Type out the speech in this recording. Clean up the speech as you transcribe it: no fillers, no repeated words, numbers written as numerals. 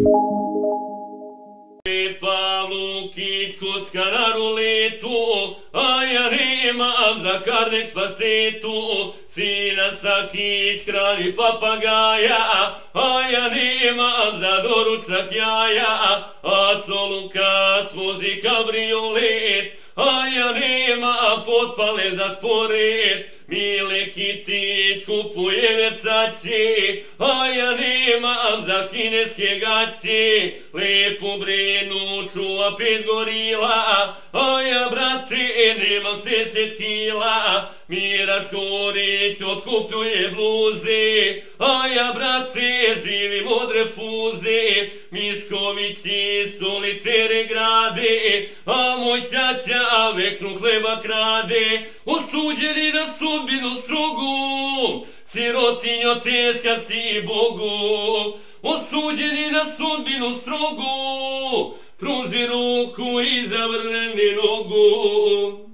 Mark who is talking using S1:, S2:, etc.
S1: Pa Lukić kocka na ruletu, a ja nemam za karneks pastetu. Sina Sakić hrani papagaja, a ja nemam za doručak jaja. Aco Lukas vozi kabriolet, a ja nemam potpale za šporet. Mile Kitić kupuje Versace, a ja nemam za kineske gaće. Lepu Brenu čuva 5 gorila, a ja brate nemam 60 kila. Mira Škorić otkupljuje bluze, a ja brate živim od refuze. Miškovići solitere grade, a moj ćaća veknu hleba krade. Osuđeni na sudbinu strogu, sirotinjo teška si Bogu. Osuđeni na sudbinu strogu, pruži ruku i zavrni nogu.